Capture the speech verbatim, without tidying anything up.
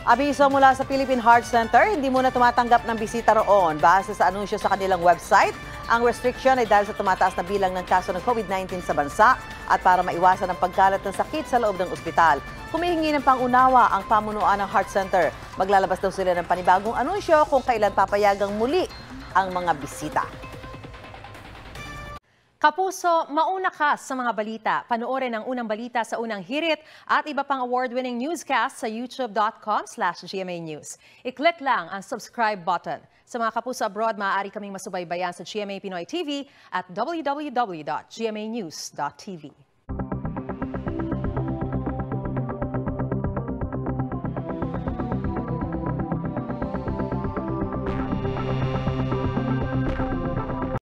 Abiso mula sa Philippine Heart Center, hindi muna tumatanggap ng bisita roon. Base sa anunsyo sa kanilang website, ang restriction ay dahil sa tumataas na bilang ng kaso ng COVID nineteen sa bansa at para maiwasan ang pagkalat ng sakit sa loob ng ospital. Humihingi ng pangunawa ang pamunuan ng Heart Center. Maglalabas daw sila ng panibagong anunsyo kung kailan papayagang muli ang mga bisita. Kapuso, mauna ka sa mga balita. Panoorin ang unang balita sa unang hirit at iba pang award-winning newscast sa youtube.com slash GMA News. I-click lang ang subscribe button. Sa mga kapuso abroad, maaari kaming masubaybayan sa G M A Pinoy T V at w w w dot g m a news dot t v.